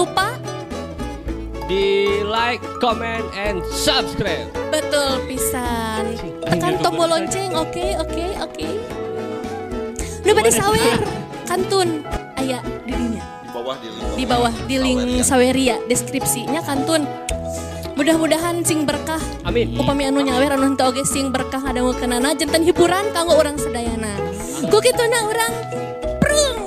lupa di like, comment, and subscribe. betul pisan. Tekan tombol lonceng, oke. Nu bade sawer kantun aya di dinya. Di bawah di link Saweria deskripsinya kantun. Mudah-mudahan sing berkah. Amin. Upami anu nyawer anu henteu oge sing berkah ngadangukeunana janten hiburan kanggo urang sadayana. Ku kituna urang prung.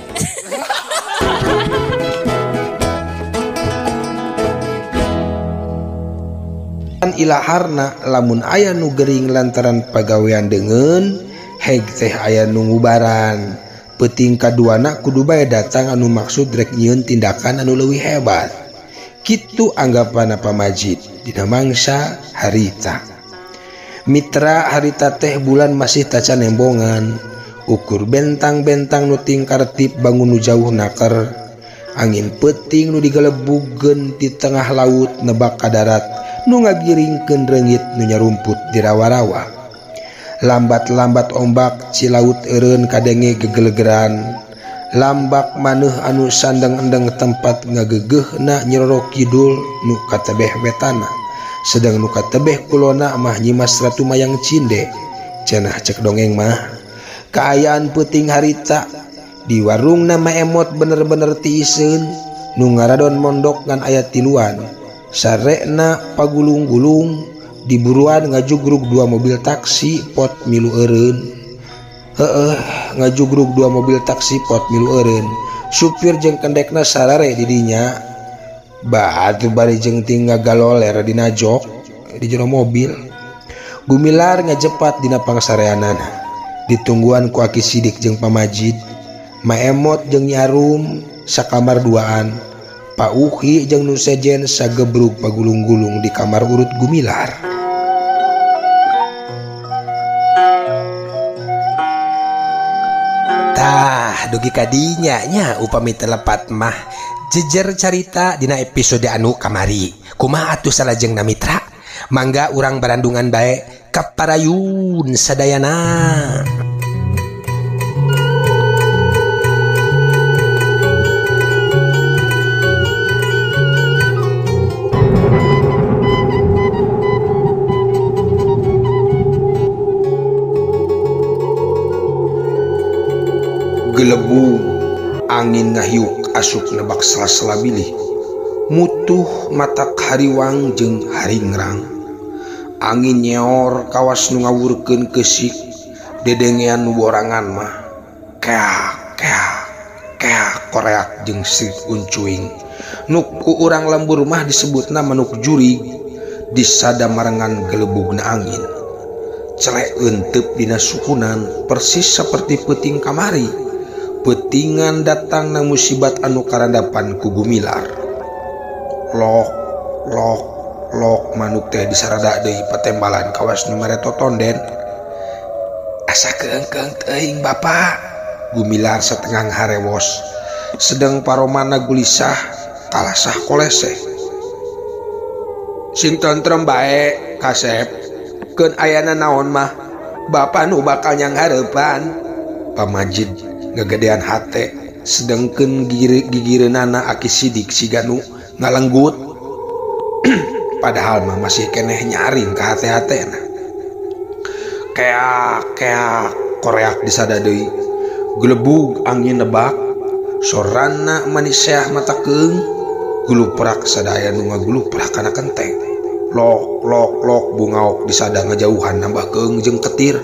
Ilaharna lamun aya nu gering lantaran pagawean dengan heg teh aya nu ngubaran peuting kaduana kudu bae datang anu maksud rek nyieun tindakan anu leuwih hebat kitu anggapan pamajid dina mangsa harita mitra harita teh bulan masih taca nembongan ukur bentang-bentang nu tingkartip bangun nu jauh naker angin peuting nu digelebugkeun di tengah laut nebak ka darat nu ngagiringkeun reungit nu nyarumput di rawa-rawa lambat-lambat ombak cilaut eureun kadenge gegelegeran lambak maneuh anu sandeng-endeng tempat ngageugeuhna nyeroro kidul nu katebeh wetana sedang nu katebeh kulona mah nyimas ratu mayang cinde cenah cek dongeng mah kaayaan peuting harita di warung nama emot bener-bener tiiseun nu ngaradon mondok ngan aya tiluan sarekna pagulung-gulung diburuan ngajugrug 2 mobil taksi pot milu eureun ngajugrug 2 mobil taksi pot milu eureun supir jeung kendekna sarare di dinya baatu bari jeung ting ngagaloler dina jok di jero mobil gumilar ngajepat dina pangsareanana ditungguan ku Aki Sidik jeung pamajid Maemot jeung Nyarum sakamar duaan Pak Uhi jeung nu sejen sagebrug pagulung-gulung di kamar urut gumilar. Tah dugi kadinya nya upami telepat mah jejer carita dina episode anu kamari. Kumaha atuh salajengna mitra? Mangga urang barandungan bae kaparayun sadayana. Gelebu angin ngahiuk asup nebak sela-sela bilih mutuh matak hariwang jeung haringrang angin nyeor kawas nu ngawurkeun keusik dedengean nu borangan mah keak koreak jeung srik uncuing nu ku urang lembur mah disebutna manuk jurig disada marengan gelebugna angin celek euteup dina sukunan persis seperti peuting kamari petingan datang na musibat anu karandapan ku gumilar lok manuk teh disarada deui patembalan kawas nu mere totonden asa keengkeung teuing bapa gumilar setengah harewos sedang paromana gulisah kalasah kolese sing tentrem bae kasep keun ayana naon mah bapa nu bakal nyang hareupan pamajid ngagedean hate sedengkeun gigireunana Aki Sidik siga nu ngalenggut padahal mah masih keneh nyaring ka hate-hatena keak koreak disada deui gelebug angin nebak sorana manisah mata keung guluprak sadaya nu ngaguluprak kana kenteng lok bungaok disada ngajauhan nambah keung jeung ketir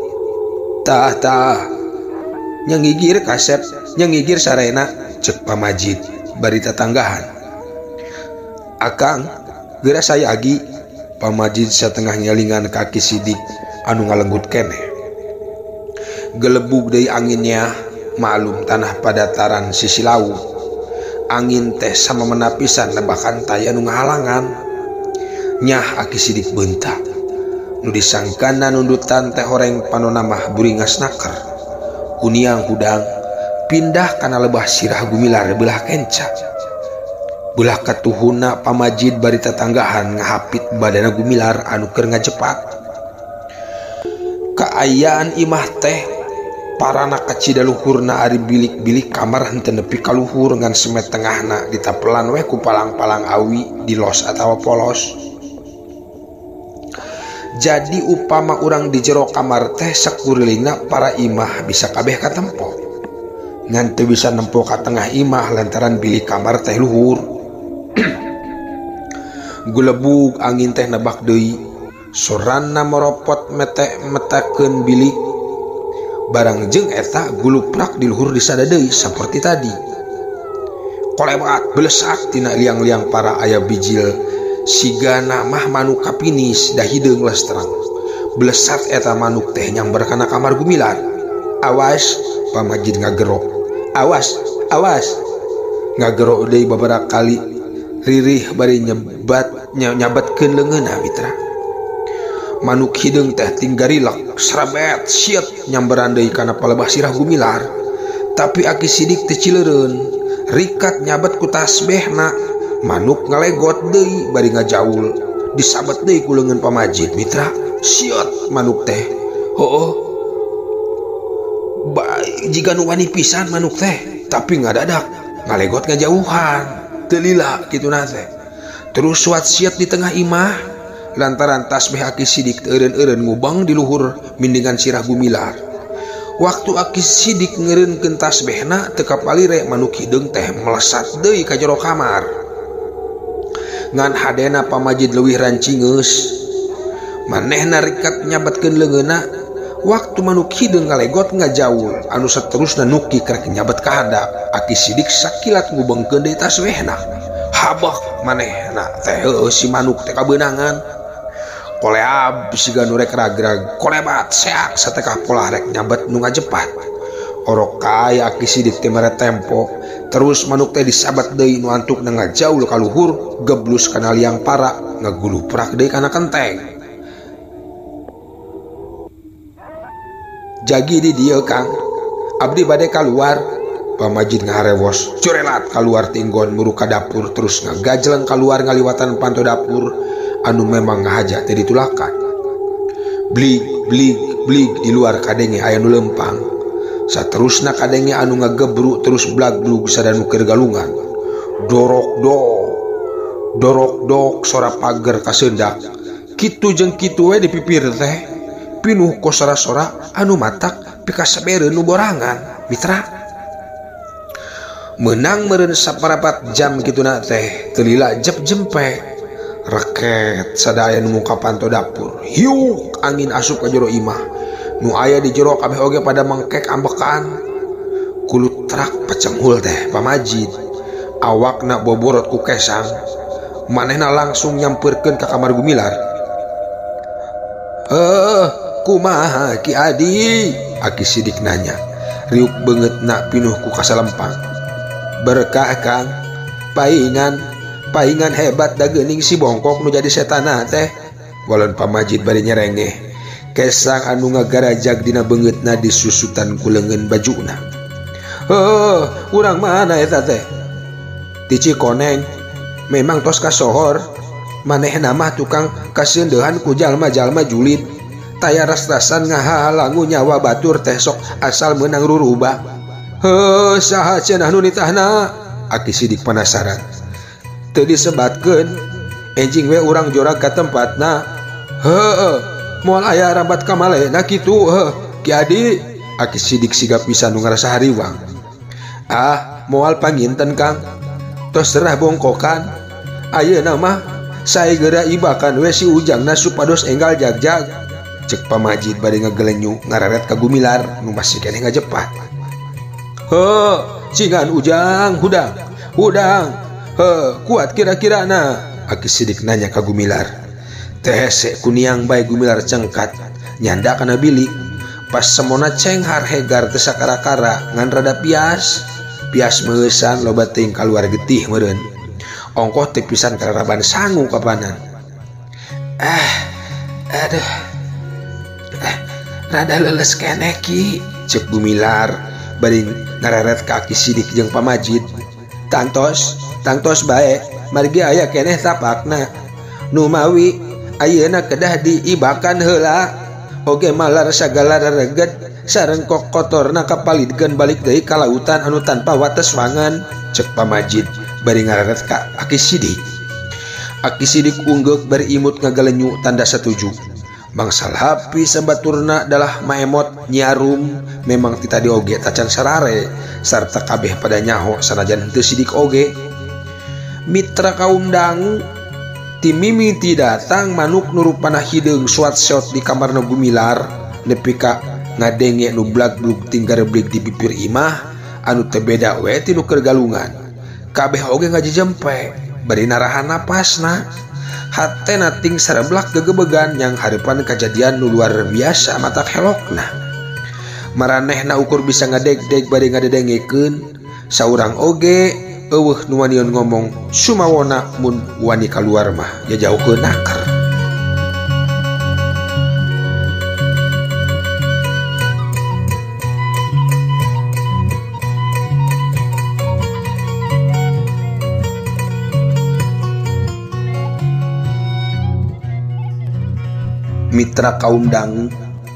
tah nyangigir kasep nyangigir sarena cek pamajid bari tatanggahan akang geura saya agi pamajid satengah nyalingan kaki Sidik anu ngalenggut keneh gelebug deui anginnya maklum tanah padataran sisi laut angin teh sama menapisan nebakan taya nu ngahalangan nyah Aki Sidik beuntak nu disangkana nundutan teh horeng panonna mah buringas naker kuniang hudang pindah kana lebah sirah gumilar belah kenca belah katuhuna pamajid bari tatanggahan ngahapit badana gumilar anu keur ngajepat kaayaan imah teh para anak kecil luhurna ari bilik-bilik kamar henteu nepi ka luhur ngan semet tengahna ditapelan we ku palang-palang awi di los atawa polos. Jadi upama urang di jero kamar teh sakurilingna para imah bisa kabeh katempo ngan teu bisa nempo ka tengah imah lantaran bilik kamar teh luhur. Gulebug angin teh nebak deui soranna meropot metakeun bilik barang jeung eta guluprak di luhur disada deui saperti tadi. Kolebat belesak tina liang-liang para aya bijil sigana mah manuk kapinis da hideung lestrang. Belesat eta manuk teh nyamber kana kamar Gumilar. Awas, pamajid ngagero. Awas, awas. Ngagero deui babaraha kali ririh bari nyabatkeun leungeunna mitra. Manuk hideung teh tinggarilak srabet siet nyamberan deui kana palebah sirah Gumilar. Tapi aki sidik teu cileureun rikat nyabat ku tasbehna. Manuk ngalegot deui bari ngajaul disabet deui ku leungeun pamajid mitra. Siet manuk teh. Heuh. Jiga nu wani pisan manuk teh tapi ngadadak ngalegot ngajauhan. Teu lila kituna teh. Terus suat siet di tengah imah lantaran tasbih aki sidik eureun-eureun ngubang di luhur mindingan sirah Gumilar. Waktu aki sidik ngeureunkeun tasbihna teu kapalire manuk hideung teh melesat deui ka jero kamar. Ngan hadena pamajid leuwih rancingeus. Manehna rikat nyabatkeun leungeunna. Waktu manuk hideung ngalegot ngajaul anu saterusna nuki krek nyabat ka handap. Aki sidik sakilat ngubengkeun deui tasbihna. Habak manehna teh si manuk teh kabeunangan. Koleab siga nu rek ragrag kolebat seak satekah pola rek nyabat nu ngajepat. Orok kaya aki sidik teh mere tempo terus manuk teh disabat deui nu antukna ngajaul ka luhur geblus kana liang para ngaguluprak deui kana kenteng. Jagi di dieu Kang abdi bade kaluar. Pamajid ngaharewos curelat kaluar tinggon muru ka dapur terus ngagajleng kaluar ngaliwatan panto dapur anu memang ngahaja teh ditulakan. Blig blig blig di luar kadenge aya nu lempang. Saterusna kadenge anu ngagebru terus blag-blug sadanu keur galungan. Dorok dok sora pager kaseundak. Kitu jeung kitu we di pipir teh pinuh ku sora-sora anu matak pika sabeureun nu borangan mitra. Menang meureun saparapat jam kituna teh teu lila jep jempe. Reket sadaya nu muka panto dapur. Hiuk angin asup ka jero imah. Nu aya di jero kabeh oge pada mengkek ambekan. Kulut terak pacenghul teh pamajid. Awakna boborot ku kesang. Manehna langsung nyampeurkeun ka kamar Gumilar. Kumaha Ki Adi? Aki sidik nanya. Riuk beungeutna pinuh ku kasalempang. Berkah Kang, paingan hebat da geuning si bongkok nu jadi setana teh. Walon pamajid bari nyerengeh. Kesang anu ngagarajag dina beungeutna disusutan ku leungeun bajuna. Urang mana eta teh? Ti Cikoneng. Memang tos kasohor. Manehna mah tukang kaseundehan ku jalma-jalma julid. Taya ras-rasan ngahalangu nyawa batur teh sok asal meunang rurubah. Saha cenah nu nitahna? Aki sidik penasaran. Teu disebatkeun, enjing we urang jorag ka tempatna. Moal aya rambat ka malena kitu Ki Adi. Aki sidik siga pisan nu ngarasa hariwang. Moal panginten Kang. Tos serah bongkokan. Ayeuna mah sae geura ibakan we si ujangna supados enggal jagjag. Cek pamajid bari ngagelenyu ngareret ka Gumilar nu masih keneh ngajepat. Cingan ujang hudang kuat kira-kira na? Aki sidik nanya ka Gumilar. Tehese kuniang bae Gumilar cengkat nyanda kana bilik. Pas semona cenghar hegar teu sakara-kara ngan rada pias meusan loba teuing kaluar getih meureun. Ongkoh teu pisan kararaban sangu kapanan. Rada leles keneh Ki, cek Gumilar bari ngareret ka Aki sidik jeung pamajid. Tangtos bae margi aya keneh tapakna. Nu mawi ayeuna kedah diibakan heula. oge malar sagala reget sareng kok kotorna kapalidkeun balik deui ka lautan anu tanpa wates wangan, cek Pamajid bari ngararet ka Aki Sidik. Aki Sidik ungguk bari imut ngagalenyu tanda setuju. Bangsal hapi sambaturna adalah Maemot Nyarum memang ti tadi oge tacan sarare sarta kabeh pada nyaho sanajan henteu sidik oge. Mitra kaum dangu ti mimiti datang manuk nurupana hideung suat-suat di kamarna Gumilar nepi ka ngadenge nu blag-blug tinggareblig di bibir imah anu teu beda we ti nu keur galungan. Kabeh oge ngajejempe bari narahan napasna. Hatena ting sareblak gegebegan yang harapan kejadian nu luar biasa mata helokna. Maranehna ukur bisa ngadeg-deg bari ngadedengekeun saurang oge eueuh nu wanion ngomong sumawona mun wani kaluar mah ya jauhkeun akar. Mitra kaum dangu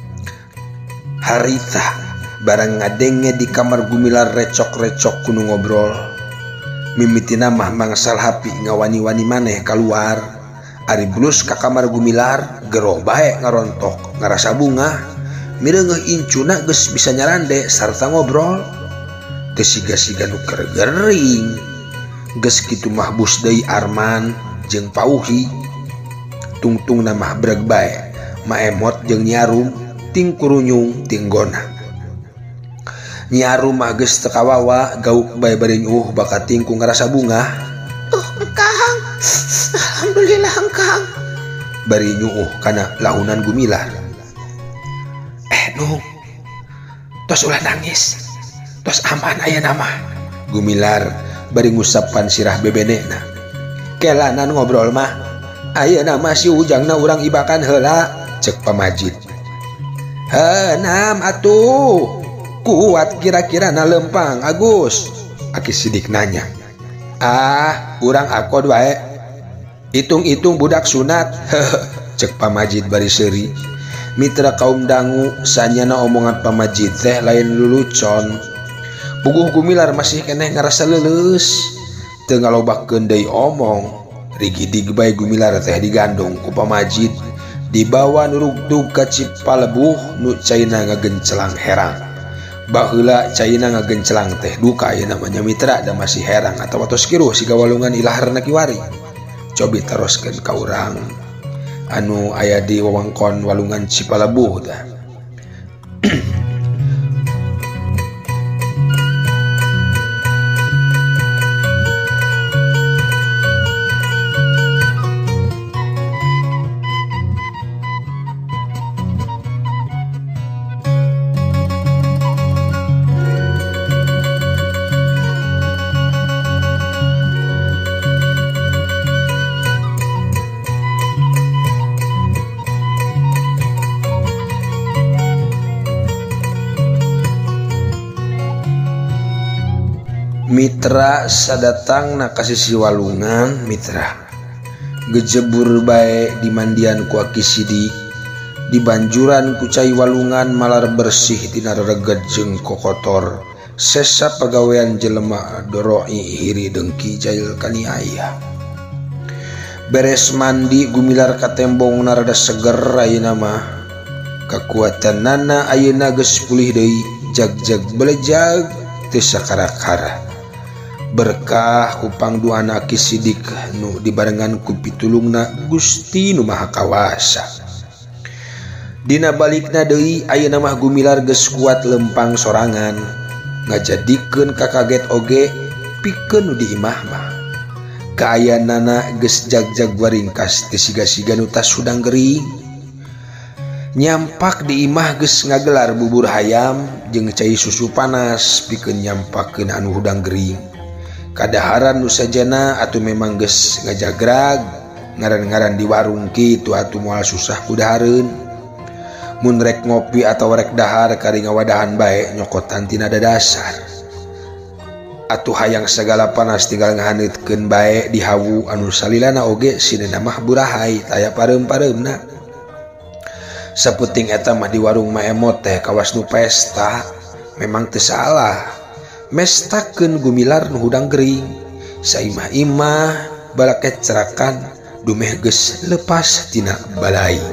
harita barang ngadenge di kamar Gumilar recok-recok kudu ngobrol. Mimitina mah mangsal hapi ngawani-wani maneh keluar. Ari blus ka kamar Gumilar geroh bae ngarontok ngarasa bunga mireungeuh incuna geus bisa nyarande sarta ngobrol. Teu siga-siga nu keur gering. Geus kitu mah bus deui Arman jeung Pauhi. Tungtungna mah breg bae Maemot jeung Nyarum ting kurunyung ting gona. Nyarum mah geus teu kawawa gauk bae bari nyuh baka tingku ngarasa bunga. Kang. Alhamdulillah Kang. Bari nyuh kana lahunan Gumilar. Nung. Tos ulah nangis. Tos aman aya nama. Gumilar bari ngusapan sirah bebenena. Kelanan ngobrol mah. Ayeuna mah si ujangna urang ibakan heula. Cek Pamajid. Henam atuh. Kuat kira-kira na lempang Agus. Aki Sidik nanya. Urang akod wae. Hitung-hitung budak sunat. Cek Pamajid bari seuri. Mitra kaum dangu sanyana omongan Pamajid teh lain lulucon. Puguh Gumilar masih keneh ngarasa leuleus. Teu ngalobakeun deui omong. Rigidig bae Gumilar teh digandung ku Pamajid. Dibawa nurugdug ka Cipalebuh nu caina ngagencelang herang. Baheula caina ngagencelang teh duka aya namanya mitra da masih herang atawa tos kiruh siga walungan ilaharna kiwari. Cobi teroskeun ka urang anu aya di wewengkon walungan Cipalebuh tah. Mitra sadatang na kasisi walungan mitra gejebur bae di mandian ku Aki Sidik di banjuran ku cai walungan malar bersih tina rereged jeung kokotor sesa pagawean jelema doroi hiri dengki jail kaniaya. Beres mandi Gumilar katembong narada seger ayeuna mah kakuatanana ayeuna geus pulih deui jag-jag belejag teu sakara-kara. Berkah kupang duana Aki Sidik nu dibarengan ku pitulungna Gusti Nu Maha Kawasa. Dina balikna deui ayeuna mah Gumilar geus kuat lempang sorangan ngajadikeun kakaget oge pikeun nu di imah mah. Kaayanana geus jag-jag waringkas teu siga-siga nu tas sudang gering. Nyampak di imah geus ngagelar bubur hayam jeung cai susu panas pikeun nyampakeun anu hudang gering. Kadaharan nu sajana atuh memang geus ngajagrag ngaran-ngaran di warung kitu atuh moal susah kudahareun. Mun rek ngopi atau rek dahar kari ngawadahan bae nyokotan tina dadasar. Atuh hayang sagala panas tinggal ngahaneutkeun bae di hawu anu salilana oge sinena mah burahay taya pareum-pareumna. Saputing eta mah di warung mah emot teh kawas nu pesta memang teu salah. Mestakeun gumilar nu hudang gering. Saimah-imah balaket cerakan dumeh geus lepas tina balai.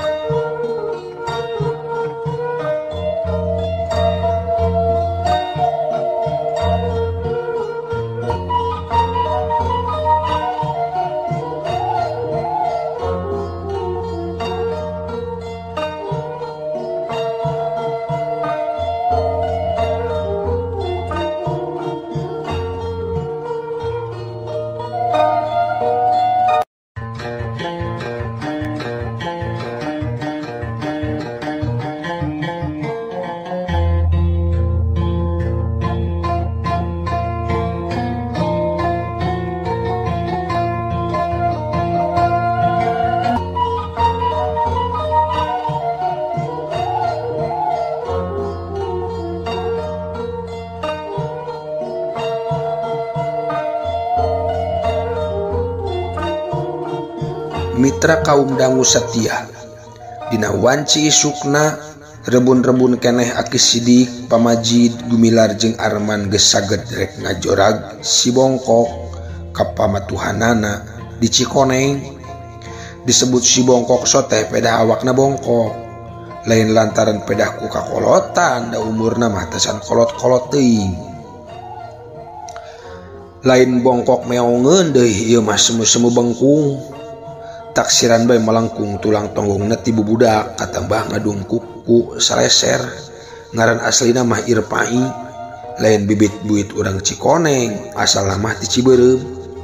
Mitra kaum dangu setia dina wanci isukna rebun-rebun keneh Aki Sidik, Pamajid, Gumilar jeung Arman geus saged rek ngajorag si bongkok ka pamatuhanana di Cikoneng. Disebut si bongkok soteh pedah awakna bongkok lain lantaran pedah ku kakolotan da umurna mah tesan kolot-kolot teuing. Lain bongkok meongeun deui ieu mah semu-semu bengkung. Taksiran bae melengkung tulang tonggongna ti bubudak katambah ngadungkuk ku saleser. Ngaran aslina mah Irpai, lain bibit buit urang Cikoneng, asalna mah ti Ciberem.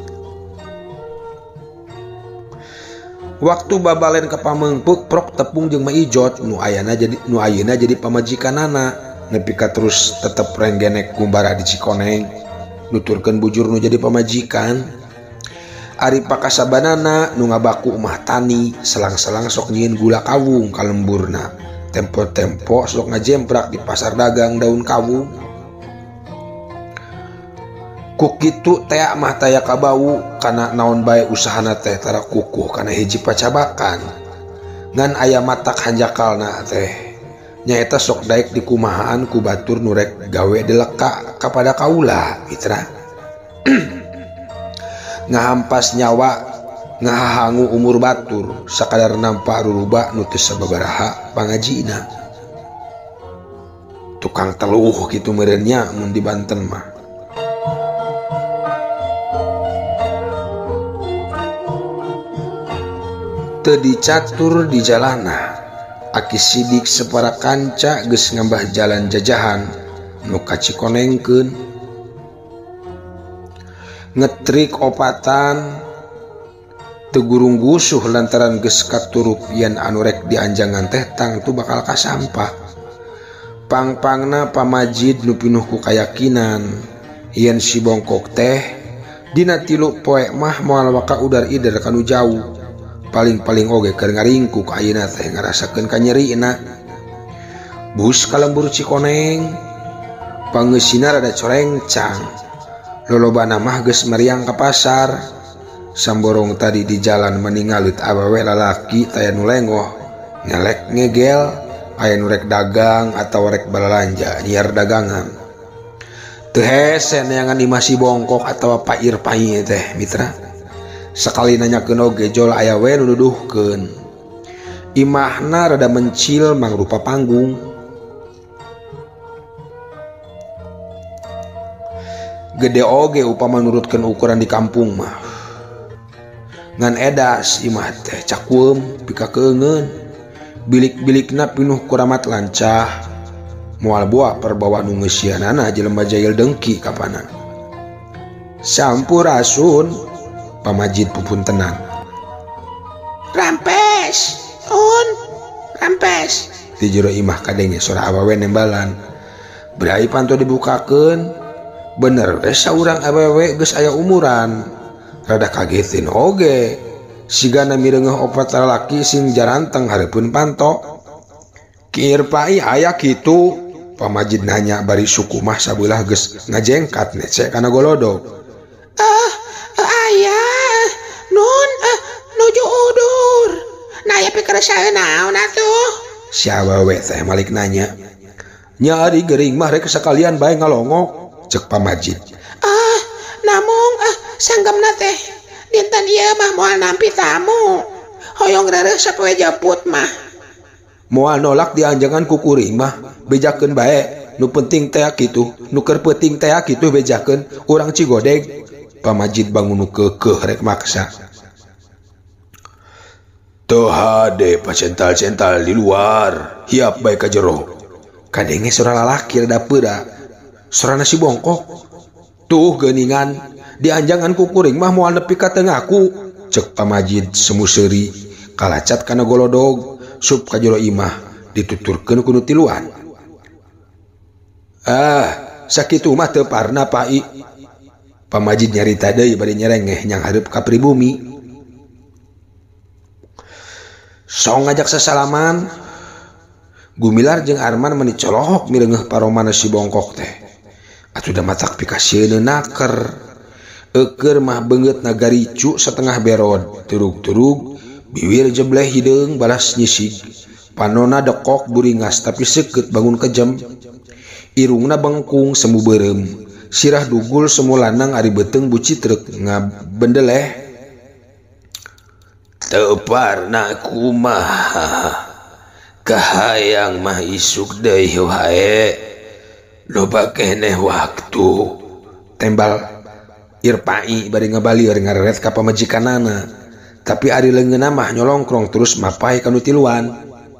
Waktu babalen ka Pamengpeuk prok tepung jeung Maijot nu ayeuna jadi pamajikanana nepi ka terus tetep renggenek gumbara di Cikoneng nuturkeun bujur nu jadi pamajikan. Ari pakasabanana nu ngabaku umah tani selang-selang sok nyieun gula kawung ka lemburna. Tempo-tempo sok ngajemprak di pasar dagang daun kawung. Ku kitu teh mah taya kabau kana naon bae usahana teh tara kukuh kana hiji pacabakan. Ngan aya matak hanjakalna teh nyaeta sok daek dikumahaan ku batur nu rek gawe deleka kapada kaula mitra. Ngahampas nyawa ngahahangu umur batur sakadar nampak ruruba nu teu sababaraha pangajina. Tukang teluh kitu meureunnya mun di Banten mah. Teu dicatur di jalana Aki Sidik separa kanca geus ngambah jalan jajahan nu ka Cikonengkeun. Ngetrik opatan tegurung gusuh lantaran geus katurup yen anu rek dianjangan teh tang tu bakal kasampah. Pang-pangna Pamajid nu pinuh ku kayakinan yen si bongkok teh dina 3 poe mah moal waka udar ider kanu jauh. Paling-paling oge keur ngaringkuk ayeuna teh ngarasakeun kanyeriina. Bus ka lembur Cikoneng pangeusina rada corencang. Lolobana mah geus meriang ka pasar. Samborong tadi di jalan meninggalit awewe lalaki taya nu lengoh ngelek ngegel aya nu rek dagang atawa rek balalanja nyiar dagangan. Teu hese neangan imah si bongkok atawa Pak Irpai teh mitra. Sakali nanyakeun oge jol aya we nu nuduhkeun. Imahna rada mencil mangrupa panggung. Gede oge upama nurutkeun ukuran di kampung mah. Ngan edas imah teh cakuem pika keungeun. Bilik-bilikna pinuh ku ramat lancah. Moal boa perbawa nu ngeusianana jelema jail dengki kapana. Sampurasun Pamajid pupuntenan. Rampes, rampes. Di jero imah kadenge sora awewe nembalan. Berai panto dibukakeun. Bener saurang awewe geus aya umuran. Rada kagetin oge sigana mireungeuh opat lalaki sing jaranteng hareupeun panto. Ki Irpai aya kitu? Pamajid nanya bari suku mah sabelah geus ngajengkat nece kana golodog. Aya nun nuju udur. Nah ya pikir saya naon atuh? Si awewe teh malik nanya, nya ari gering mah rek sakalian bae ngalongok, cek Pamajid. Namung sanggemna teh dinten ieu mah moal nampi tamu. Hoyong reureus sapoe japut mah. Moal nolak dianjangan ku kuring mah, bejakeun bae. Nu penting teh kitu, nu keur penting teh kitu bejakeun urang Cigodeg. Pamajid bangun nu keukeuh rek maksa. Teu hade pacental-cental di luar, hiap bae ka jero. Kadenge sora lalaki rada peura. Sorana si bongkok. Tuh geuningan, dianjangan ku kuring mah moal nepi ka tengahku, cek Pamajid semu seuri, kalacat kana golodog, sup ka jero imah, dituturkeun ku nu tiluan. Sakitu mah teu parna Pai. Pamajid nyarita deui bari nyerengeh nyang hareup ka pribumi. Song ngajak sasalaman, Gumilar jeung Arman meuni colohok mireungeuh paromana si bongkok teh. Atuh da matak pikasieun naker. Eukeur mah beungeut nagaricu setengah berod, turug-turug biwir jebleh hideung balas nyisig. Panonna dekok buringas tapi seukeut bangun kejem. Irungna bengkung semu beureum. Sirah dugul semu lanang ari beuteung bucitreuk ngabendeleh. Teu parna kumaha. Kahayang mah isuk deui wae. Loba keneh waktu. Tembal Irpai bari ngabalieur ngareret ka pamajikanana. Tapi ari leungeunna mah nyolongkrong terus mapai ka nu tiluan.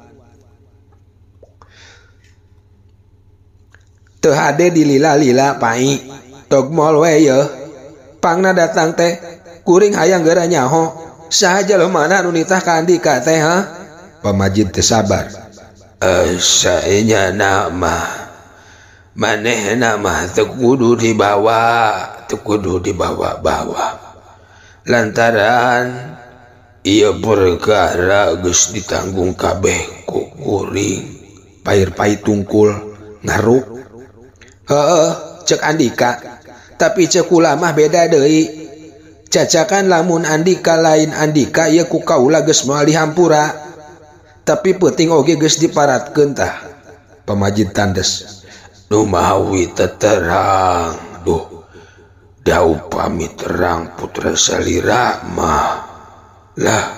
Teu hade dilila-lila Pai. Togmol we yeuh. Pangna datang teh kuring hayang geura nyaho. Saha jelema nu nitah ka Andika teh ha? Pamajid teu sabar. Saenya mah manehna mah teu kudu dibawa-bawa. Lantaran ieu perkara geus ditanggung kabeh ku kuring. Pair-pai tungkul ngaruk. Heeh, cek Andika. Tapi cek ulah mah beda deui. Cacakan lamun Andika lain Andika ieu ku kaula geus moal dihampura. Tapi penting oge geus diparatkeun tah. Pamajid tandes. Nu mawi terang, duh, dau pamit terang putra salira mah, lah,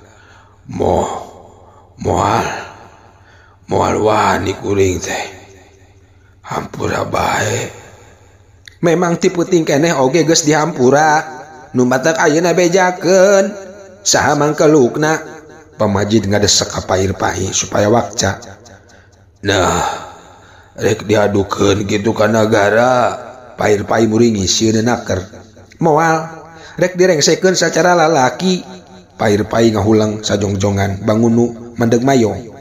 moal wani kuring teh, hampura bae. Memang tipe tingkeneh oge geus dihampura, nu matak ayeuna bejakeun, saha mangkelukna. Pamajid ngadesek ka Irpai supaya wakca. Nah, rek diadukeun gitu ka nagara. Pair-pai muringi sieun naker. Moal rek direngsekeun sacara lalaki. Pair-pai ngahulang sajongjongan bangun nu mandeg mayong.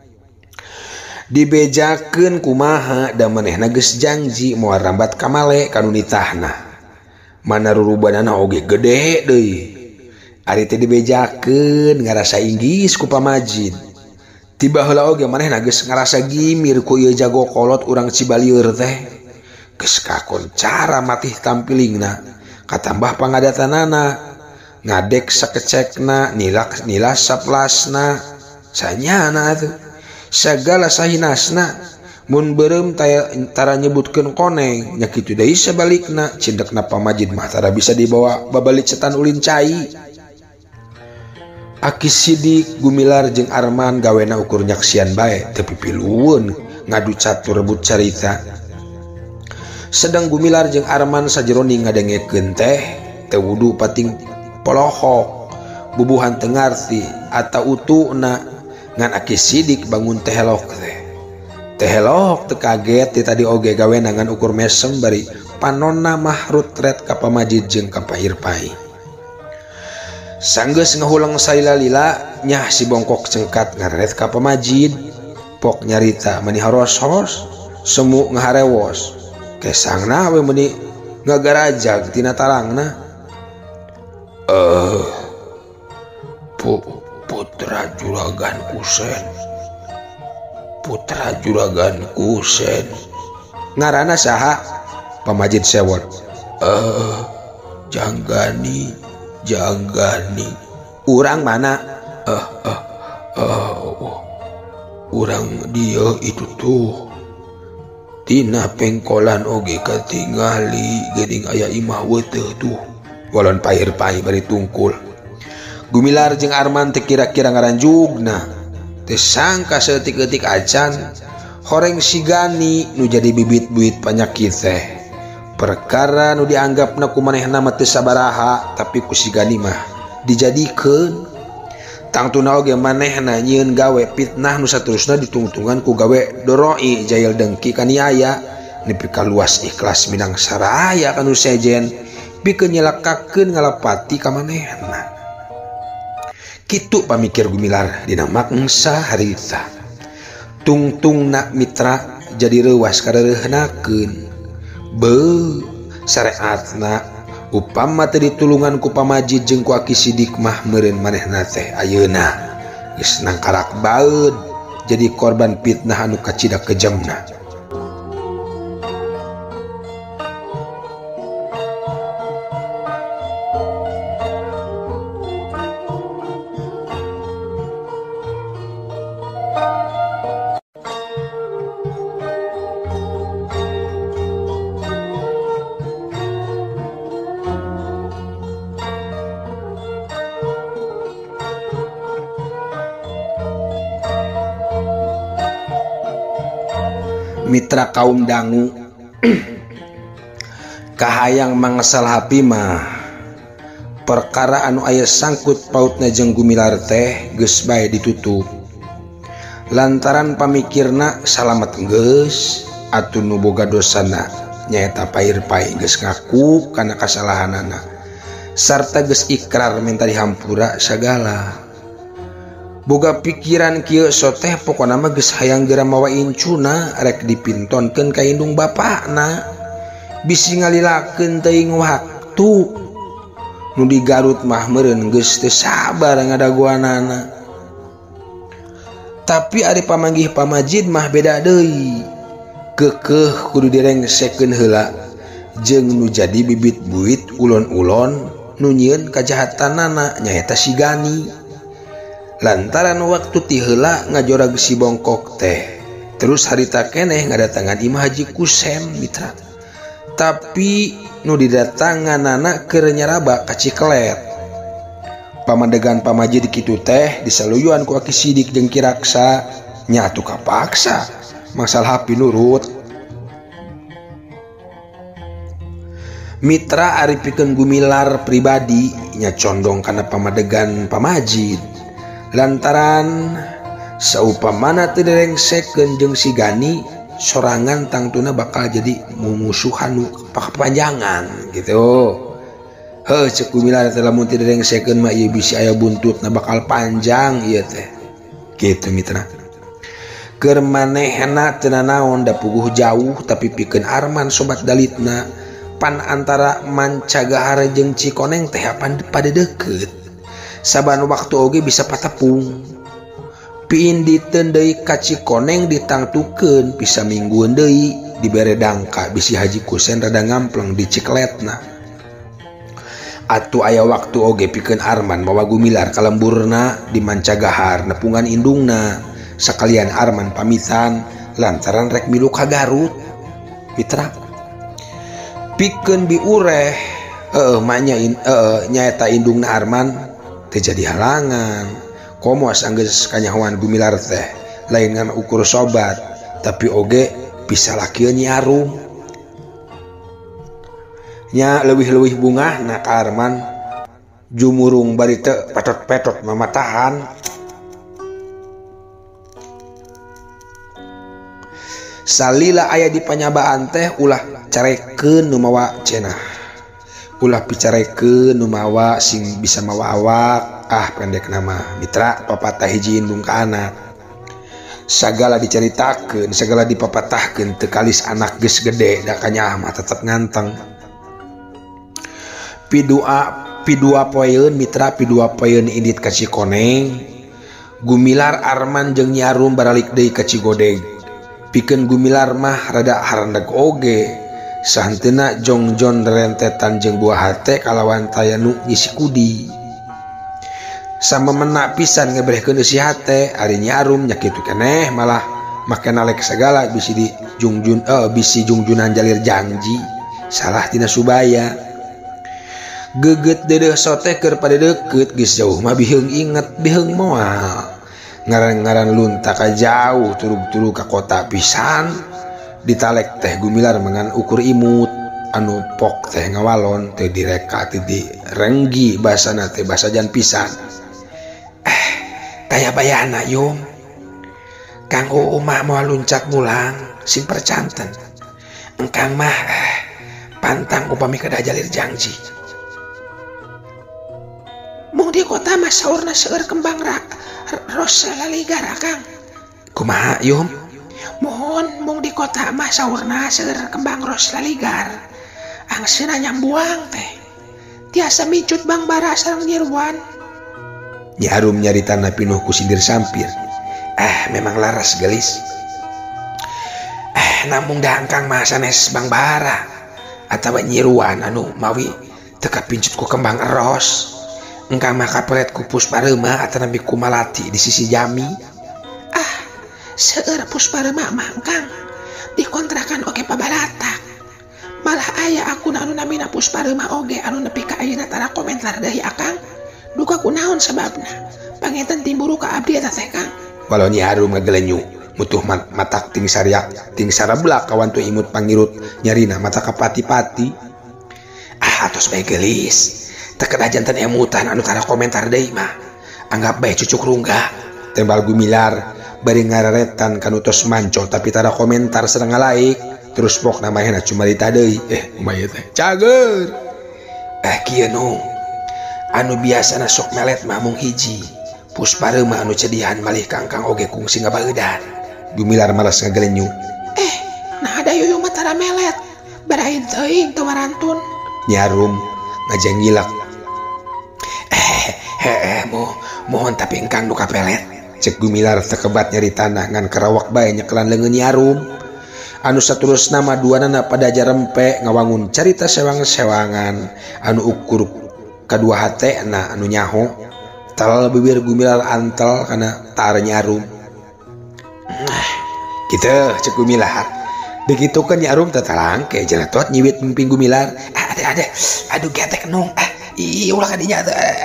Dibejakeun kumaha da manehna geus janji moal rambat ka male kanu nitahna. Mana rurubanana oge gede deui. Ari teh dibejakeun ngarasa inggis ku Pamajid. Tiba heula oge manehna geus ngarasa gimir ku ieu jago kolot urang Cibalieur teh. Geus kakoncara matih tampilingna, katambah pangadatanana, ngadek sakecekna, nilas saplasna, sanyana atuh. Sagala sahinasna, mun beureum tara nyebutkeun koneng, nya kitu deui sabalikna, cindekna Pamajid mah tara bisa dibawa babalik setan ulin cai. Aki Sidik, Gumilar jeung Arman gawena ukur nyaksian bae teu pipilueun ngadu catur rebut carita. Sedang Gumilar jeung Arman sajeroni ngadengekeun teh teu wudu pating polohok bubuhan teu ngarti atau utuna ngan Aki Sidik bangun teh helok teh. Teh helok teu kaget ti tadi oge gawena ngan ukur mesem bari panonna mah rutret ka Pamajid jeung ka Irpai. Sanggeus ngahulang saila-lila nyah si bongkok cengkat ngaret ka Pamajid. Pok nyarita meuni haros-haros semu ngaharewos. Kesangna we meuni ngagarajag tina tarangna. Putra juragan Kusen. Ngaranna saha? Pamajid sewot. Janggani. Urang mana? urang dia itu tuh tina pengkolan oge katingali geuning aya imah weuteuh tuh walon pair-pair bari tungkul. Gumilar jeung Arman teu kira-kira ngaranjugna teu sangka saeutik-eutik acan horeng si Gani nu jadi bibit buit panyakit teh. Perkara nu dianggapna ku manehna mah teu sabaraha tapi ku si Gani mah dijadikeun. Tangtuna oge manehna nyieun gawe fitnah nu saterusna ditungtungan ku gawe doroi jail dengki kaniaya nepi ka luas ikhlas minang saraya kanu sejen pikeun nyelakakeun ngalapati ka manehna. Kitu pamikir Gumilar dina mangsa harita. Tungtungna mitra jadi reuwas kareureunnakeun. Beuh syariatna upama teu ditulungan ku pamajid jeung ku Aki Sidik mah meureun manehna teh ayeuna geus nangkarak baeud jadi korban fitnah anu kacidak kejamna. Mitra kaum dangu kahayang mangesal hapi mah perkara anu aya sangkut pautna jeung Gumilar teh geus bae ditutup lantaran pamikirna salamet geus atuh nu boga dosana nyaeta pair-pai geus ngaku kana kasalahanana sarta geus ikrar minta dihampura sagala. Boga pikiran kieu soteh pokona mah geus hayang geura mawa incuna rek dipintonkeun ka indung bapakna bisi ngalilakeun teuing waktu nu di Garut mah meureun geus teu sabar ngadaguanana. Tapi ari pamanggih pamajid mah beda deui keukeuh kudu direngsekeun heula jeung nu jadi bibit buit ulon-ulon nu nyieun kajahatanana nyaeta si Gani. Lantaran waktu ti heula ngajorag si bongkok teh terus harita keneh ngadatangan Imah Haji Kusem mitra. Tapi nu didatanganana keur nyaraba ka Ciklet. Pamandegan pamajid kitu teh disaluyuan ku Aki Sidik jeung Ki Raksa nya atuh kapaksa masalah pinurut. Mitra ari pikeun Gumilar pribadi nya condong kana pamadegan pamajid. Lantaran saupamana teu direngsekeun jeung si Gani sorangan tangtuna bakal jadi mumusuhan nu papanjangan gitu. Heuh ceuk Gumilar teh lamun teu direngsekeun mah ieu bisi aya buntutna bakal panjang ieu teh. Kitu mitra. Keur manehna teu nanaon da puguh jauh tapi pikeun Arman sobat dalitna pan antara Mancagahar jeung Cikoneng teh pada deukeut. Saban waktu oge bisa patepung. Piin diteun deui ka Cikoneng ditangtukeun bisa minggueun deui dibere dangka bisi Haji Kusen rada ngampleng di Cikletna. Atuh aya waktu oge pikeun Arman mawa Gumilar ka lemburna di Mancagahar nepungan indungna sakalian Arman pamitan lantaran rek milu ka Garut. Mitra pikeun biureh nyaeta indungna Arman terjadi halangan komo anggeus kanyahoan Gumilar teh lain ngan ukur sobat tapi oge bisa lakieun nyarum nya leuwih-leuwih bungahna ka Arman jumurung bari teu petot-petot mamatahan. Salila aya di panyabaan teh ulah carekeun nu mawa cenah ulah picarekeun nu mawa sing bisa mawa awak pendek nama mitra papatah hiji indung ka anak sagala diceritakeun sagala dipapatahkeun teu kalis anak geus gede da kanyah mah tetep nganteng. Pidua poeun mitra pidua poeun indit ka Cikoneng Gumilar Arman jeung Nyarum baralik deui ka Cigodeg pikeun Gumilar mah rada harandeg oge sahanteuna jongjon rentetan jeung buah hate kalawan taya nu ngisi kudi. sama menak pisan ngebrehkeun nasihat teh ari Nyarum nya kitu keneh malah make nalek segala bisi jungjunan jalir janji salah tina subaya geget dedeh sote keur pada deket geus jauh mah biheung inget biheung moal ngaran-ngaran lunta ka jauh turug-turug ka kota pisan ditalek teh Gumilar mengan ukur imut anu pok teh ngawalon teu direka teu direnggi basana teh basa jan pisan taya bayana yum Kang mah mau luncat mulang sing percanten engkang mah pantang upami kada jalir janji mung di kota mah saurna seueur kembang ros laligar Kang kumaha yum mohon mung di kota mah saurna seueur kembang ros laligar angsina nyambuang teh tiasa micut Bang Bara sareng Nirwan. Nyarum nyaritana pinuh ku sindir sampir memang laras gelis namun dahangkang mah sanes Bang Bara atawa Nyiruan anu mawi teka pincut ku kembang eros engkang mah kapelet ku Puspareuma atau nabi ku Malati di sisi Jami seueur Puspareuma mah engkang dikontrakan oge pabalatak malah aya aku anu namina Puspareuma oge anu nepi ka ayeuna tara komentar deui Akang duka kunaon sababna pangetan timburu ka abdi eta teh Kang walau Nyarum ngagelenyu mutuh matak ting sariak ting sarabulak kawan tu imut pangirut nyarina mata kapati-pati tos bae gelis teu kedah janten emutan anu tara komentar deui mah anggap bae cucuk rungga tembal Gumilar bari ngararetan kanu tos manco tapi tara komentar sareng ngalaik terus pok namanya cumarita deui kumaha teh cager kieu nu anu biasana sok melet mah mung hiji Puspareuma anu cedihan malih kangkang oge kungsi ngabaeudan. Gumilar malas ngagelenyu nah ada yuyu mah tara melet barain teuing teu warantun. Nyarum ngajengilak mohon tapi engkang nu kapelet cek Gumilar tekebat nyari tanah ngan kerawak bae nyekelan leungeun Nyarum anu saterusna mah duanana pada jarempe ngawangun carita sewang-sewangan anu ukur kadua hatena anu nyaho talal bibir Gumilar antel kana tar Nyarum gitu cek Gumilar begitu kan Nyarum tatalangke jeletot nyiwit mimpi Gumilar ada aduh getek nung ulah kadinya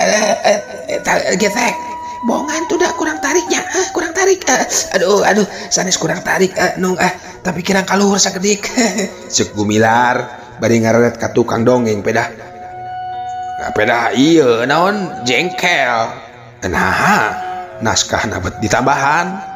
getek bongan tuh dah kurang tariknya kurang tarik aduh sanes kurang tarik nung tapi kirang kaluhur sakedik cek Gumilar bari ngaroret ka tukang dongeng pedah iya naon jengkel nah naskah nabet ditambahan.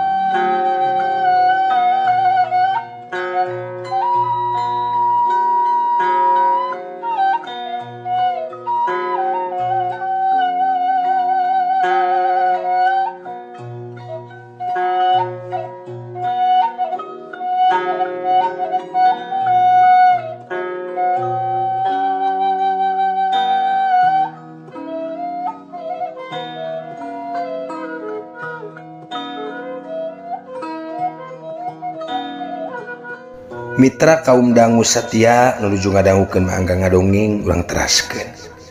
Mitra kaum dangu setia nuju ngadangukeun angga ngadongeng urang teraskeun.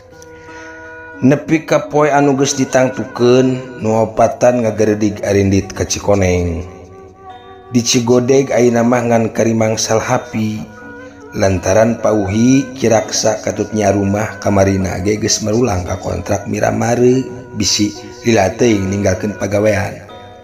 Nepi ka poe anu geus ditangtukeun nu opatan ngageredig arindit ka Cikoneng. Di Cigodeg ayeuna mah ngan karimangsal hapi lantaran pauhi kiraksa katut nyarumah kamarina ge geus merulang ka kontrak miramare bisi lila teuing ninggalkeun pagawean.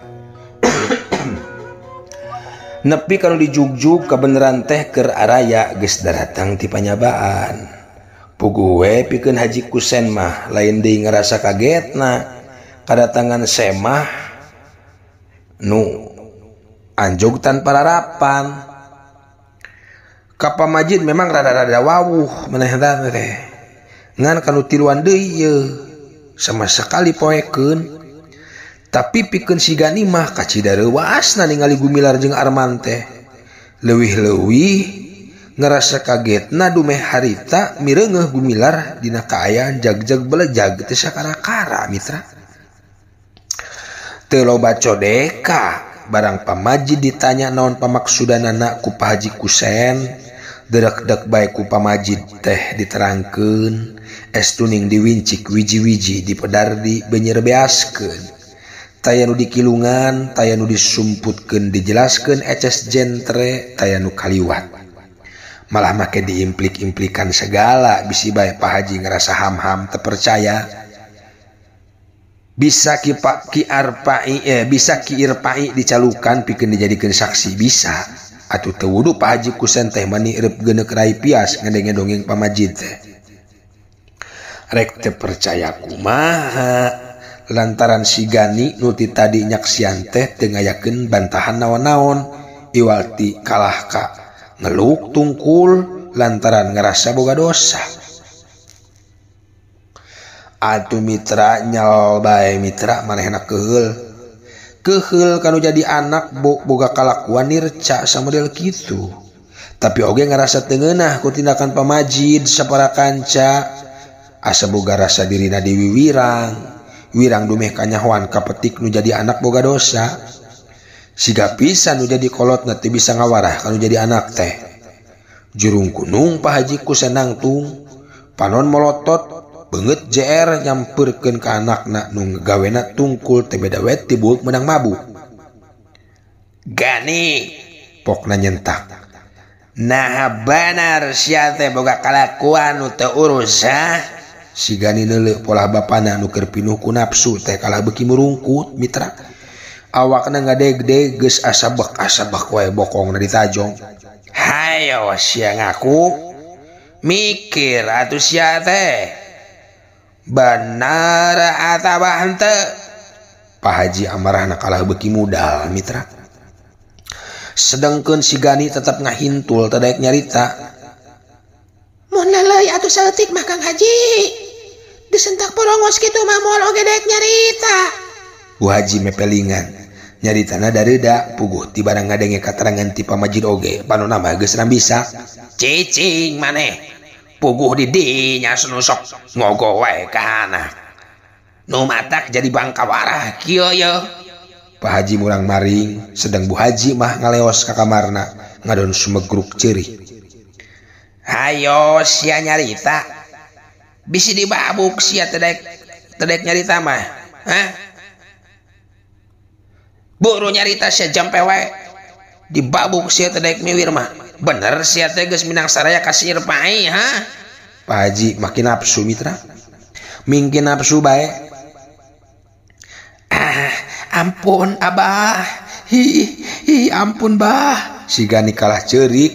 Nepi kalau dijugjug kebeneran teh keur araya geus daratang ti panyabaan. Puguh we pikeun Haji Kusen mah lain deui ngarasa kagetna kadatangan semah nu anjog tanpa rarapan. Ka pamajid memang rada-rada wawuh manehna teh. Ngan kanu tiluan deui ye sama sekali poekeun. Tapi pikeun sigani mah kacidareuasna ningali Gumilar jeung Arman teh leuwih-leuwih ngerasa kagetna dumeh harita mireungeuh Gumilar dina kaayaan jag-jag belejag teu sakara-kara mitra teu loba codeka barang pamajid ditanya naon pamaksudanana ku Pak Haji Kusen deuk-deuk bae ku pamajid teh diterangkeun Estuning diwincik wiji-wiji dipedardi benyer beaskeun. Taya nu dikilungan, taya nu disumputkeun dijelaskeun eces jentre, taya nu kaliwat. Malah make diimplik-implikan segala, bisi bae Pak Haji ngerasa ham-ham terpercaya. Bisa bisa ki irpai dicalukan pikeun dijadikeun saksi bisa. Atuh teu wudu Pak Haji kusen teh mani eureup geuneuk rai pias ngadenge-dongeng pamajid teh. Rek teu percaya kumaha lantaran si Gani nu ti tadi nyaksian teh teu ngayakeun bantahan naon-naon, iwalti kalah ka ngeluk tungkul lantaran ngerasa boga dosa. Atuh mitra nyal bae mitra manehna keheul kanu jadi anak boga kalakuan nirca samodel kitu. Tapi oge ngerasa teu ngeunah ku tindakan pamajid sapara kanca. Asa boga rasa dirina dewi wirang dumeh kanyahoan kapetik nu jadi anak boga dosa. Siga pisan nu jadi kolot teu bisa ngawarah kanu jadi anak teh. Jurung kunung Pak Haji kusen nangtung, panon molotot beungeut JR nyampeurkeun ka anakna nu ngagawena tungkul teh beda we ti buuk menang mabuk. Gani pokna nyentak. Nah benar sia teh boga kalakuan nu teu urus Si Gani neuleuh pola bapana nu keur pinuh ku nafsu teh kalah beuki murungkut mitra. Awakna ngadeg-deg geus asabek wae bokongna ditajong. Hayo sia ngaku mikir atuh sia teh bener atawa henteu. Pak Haji amarahna kalah beuki modal mitra. Sedengkeun si Gani tetep ngahintul teu daek nyarita. Mun leuy atuh saeutik mah Kang Haji. Disentak porongos kitu mah moal oge daek nyarita. Bu Haji mepelingan. Nyaritana dareuda puguh ti barang ngadenge katerangan ti pamajid oge. Panonna mah geus rambisa. Cicing maneh. Puguh di dinya senusok ngogo wae ka anak. Nu matak jadi bangkawarah kieu ye. Pak Haji murang maring, sedang Bu Haji mah ngaleos ka kamarna ngadon sumegruk ceurih. Hayo sia nyarita. Bisi dibabuk sia tedek nyarita mah. Hah? Buru nyarita sia jampe wae. Dibabuk sia tedek miwir mah. Bener sia teh geus minang saraya kasih irpai, ha? Pak Haji makin nafsu mitra. Mingkin nafsu bae. Ampun Abah. Hi ampun Bah. Si Gani kalah ceurik.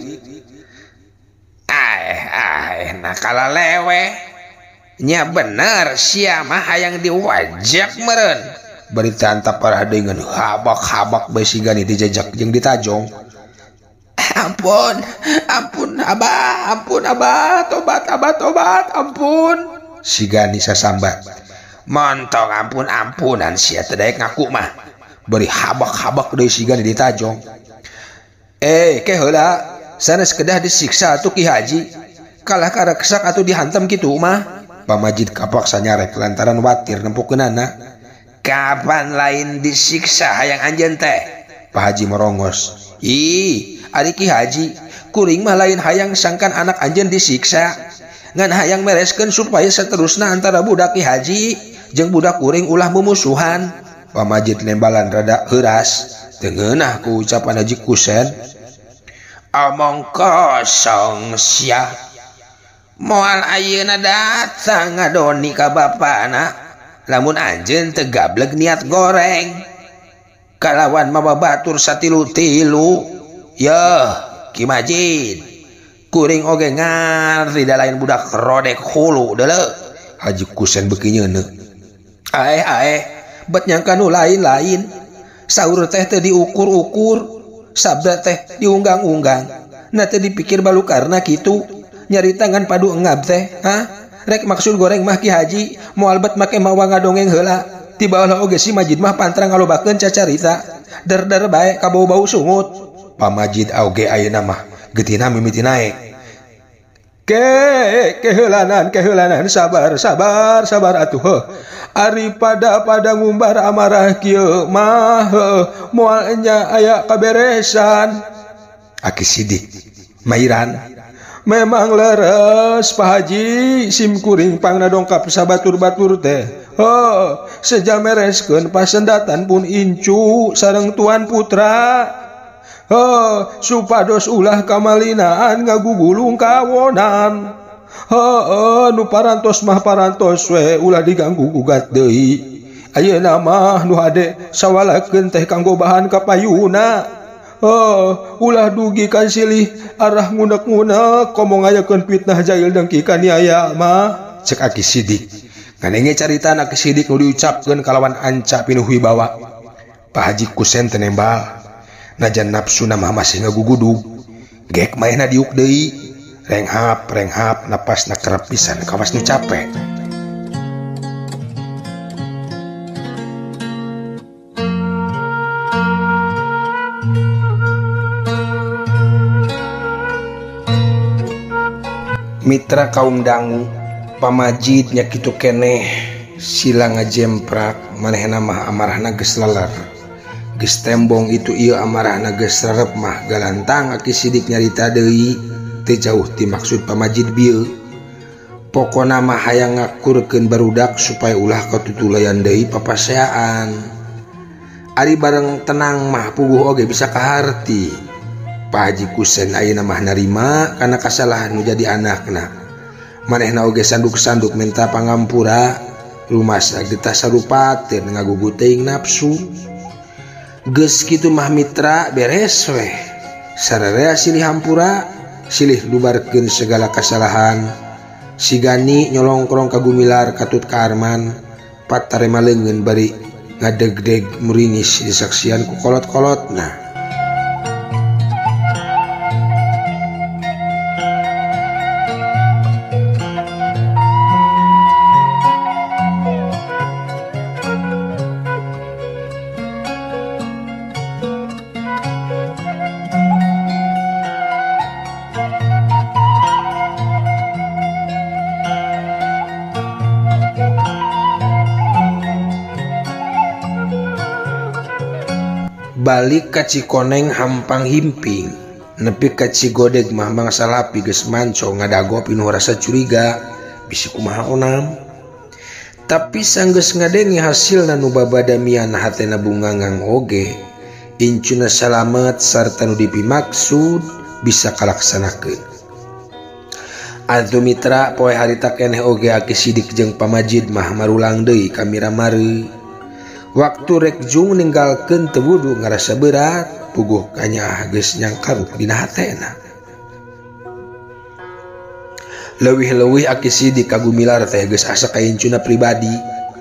Nah kalah lewe. Nya bener sia mah hayang diwajak meureun. Bari teh antap parah dengan habak-habak bae si Gani dijajak jeung ditajong. Ampun Abah, tobat Abah, ampun. Si Gani sasambat. Montong ampun-ampunan sia teu daek ngaku mah. Bari habak-habak deui si Gani ditajong. Ke heula, sanes kedah disiksa atuh Ki Haji. Kalah kareksak atuh dihantam kitu mah. Pamajid kapaksa nyarek lantaran watir nempukeunana. Kapan lain disiksa hayang anjeun teh? Pak Haji merongos. Ari Ki Haji, kuring mah lain hayang sangkan anak anjeun disiksa. Ngan hayang mereskeun supaya saterusna antara budak Ki Haji jeung budak kuring ulah mumusuhan. Pamajid lembalan rada heuras. Teu ngeunah ku ucapan Haji Kusen. Omong kosong sia. Moal ayeuna datang ngadoni ka bapana. Lamun anjeun teu gablek niat goreng. Kalawan mababatur satilu-tilu. Yeuh, Ki Majid. Kuring oge ngarti da lain budak rodek hulu deuleu. Haji Kusen beuki nyeuneu. Ae, bet nyangka nu lain-lain. Saur teh teu diukur-ukur. Sabda teh diunggang-unggang. Na teu dipikir balukarna kitu. Nyari tangan padu engab teh, ha? Rek maksud goreng mah Ki Haji, moal bet make mawa ngadongeng heula. Ti baheula oge si Majid mah pantrang ngalobakeun cacarita. Der bae ka bau-bau sungut. Pamajid oge ayeuna mah geutina mimiti naek. Keheulanan sabar atuh heuh. Ari pada ngumbar amarah kieu mah moal nya aya kaberesan. Aki sidik. Mairan Memang leres Pak Haji, sim kuring pangna dongkap sabatur-batur teh. Sejam mereskeun pasendatan pun incu sareng tuan putra. Supados ulah kamalinaan ngagugulung kawonan. Nu parantos mah parantos we ulah diganggu gugat deui. Ayeuna mah nu hade sawalakeun teh kanggo bahan kapayuna. Ulah dugi kan silih arah ngunek-ngunek komong ayakeun fitnah jahil dengki kaniaya mah cek Aki Sidik. Nganenge caritana Aki Sidik nu diucapkeun kalawan anca pinuh wibawa. Pak Haji kusen teu nembal. Najan nafsuna mah masih ngagugudug. Gek maehna diuk deui. Renghap napasna kerep pisan kawas nu capek. Mitra kaum dangu pamajid nya kitu keneh sila ngajemprak manehna mah amarahna geus leler geus tembong itu ieu amarahna geus rerep mah galantang Aki Sidik nyarita deui teu jauh ti maksud pamajid bieu pokona mah hayang ngakurkeun barudak supaya ulah katutulayan deui papaseaan ari bareng tenang mah puguh oge bisa kaharti. Pak Haji kusen ayeuna mah narima kana kasalahan nu jadi anakna. Manehna oge sanduk-sanduk minta pangampura, rumasa getah sarupateun ngagugu teuing nafsu. Geus kitu mah mitra beres we. Sararea silih hampura, silih lubarkeun segala kasalahan. Si Gani nyolongkrong ka Gumilar katut ka Arman, patarema leungeun bari ngadegdeg muringis disaksian ku kolot-kolotna. Balik ka Cikoneng hampang himping nepi ka Cigodeg mah mangsa lapi geus manco ngadago pinuh rasa curiga bisi kumaha onam. Tapi sanggeus ngadengi hasilna nu babadamian hatena bungangang oge incuna salamet sarta nu dipimaksud bisa kalaksanakeun. Atuh mitra poe harita keneh oge Aki Sidik jeung pamajid mah marulang deui ka Miramari. Waktu rek jung ninggalkeun teu wudu ngarasa berat puguh kanya geus nyangkaruk dina hatena. Leuwih-leuwih Aki Sidik ka Gumilar teh geus asa ka incuna pribadi.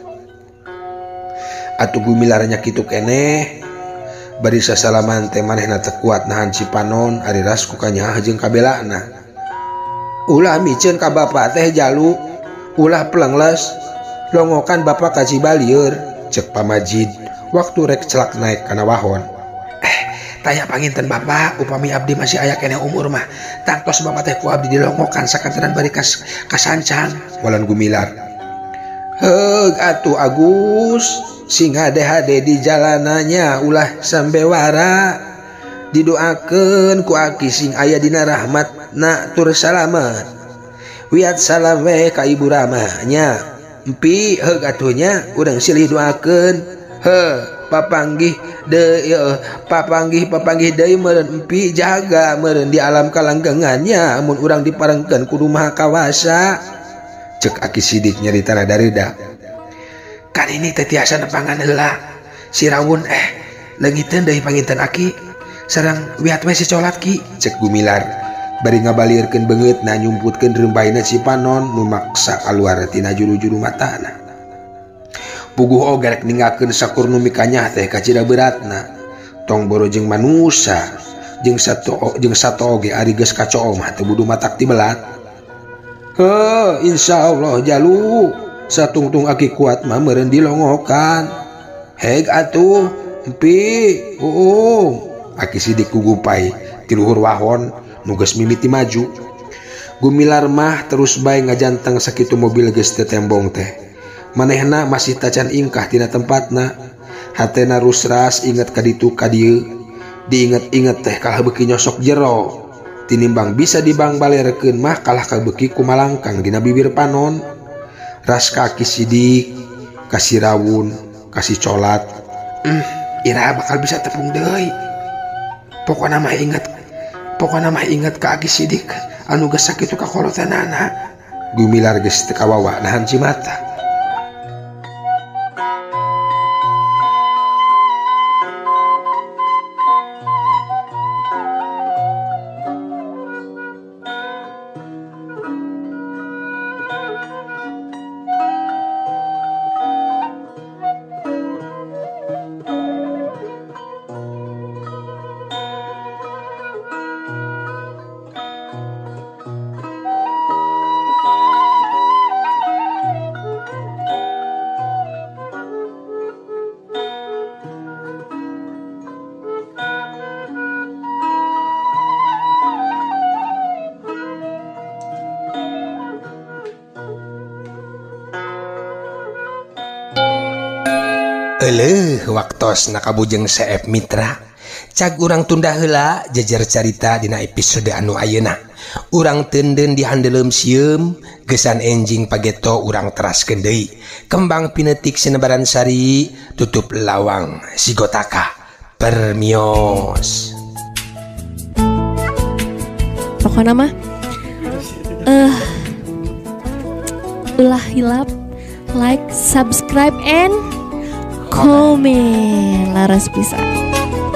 Atuh Gumilar nya kitu keneh bari sasalaman teh manehna teu kuat nahan Cipanon ari ras ku kanya jeung kabelana. Ulah miceun ka bapa teh jalu, ulah pelengles longokan bapa ka Cibalieur. Cek pamajid waktu rek celak naik kana wahon. Tanya panginten bapak upami abdi masih aya keneh umur mah tangtos bapak teh ku abdi dilongokan sakantenan bari kasancang walan Gumilar. Heug atuh Agus sing hade-hade di jalananya ulah sambewara didoakeun ku Aki sing aya dina rahmatna tur salamet. Wiat salam we ka Ibu Rama nya. Empi heug atuhnya urang silih doakeun papanggih deui meureun empi jaga meureun di alam kalanggengannya amun urang diparengkeun kudu maha kawasa. Cek Aki Sidik nyaritana dareudak. Kan ini teh tiasa nepangan heula si Rawun leungiteun deui panginten Aki sareng wiat we si colat ki cek Gumilar. Bari ngabalirkeun beungeutna nyumputkeun reumbaina Cipanon nu maksa kaluar tina juru-juru matana. Puguh oge rek ninggalkeun sakur nu mikanyah teh ka cida beratna. Tong boro jeung manusa jeung sato oge ari geus kacoo mah teu budu matak ti belat. Insyaallah jalu satungtung Aki kuat mah meureun dilongokan. Heg atuh empi Aki Sidik kugupai ti luhur wahon nugas mimiti maju. Gumilar mah terus bae ngajanteng sakitu mobil geus teu tembong teh. Manehna masih tacan ingkah tina tempatna. Hatena rusras inget ka ditu ka dieu. Diinget-inget teh kalah beuki nyosok jero. tinimbang bisa dibang balerkeun mah kalah kabeuki ku malangkang dina bibir panon. Ras kaki sidik, kasih rawun, kasih colat. Ira bakal bisa tepung deui. Pokona mah ingat ka Aki Sidik anu geus sakitu ka kolotanana. Gumilar geus teu kawawa nahan cimata. Waktos nakabujeng Seep Mitra cag urang tunda heula jejer carita dina episode anu ayeuna. Urang teunden dihandeuleum sieum gesan enjing pageto urang teraskeun deui. Kembang pinetik sinebaran sari tutup lawang sigotaka permios. Pokona mah ulah hilap, like, subscribe and komen laras pisan.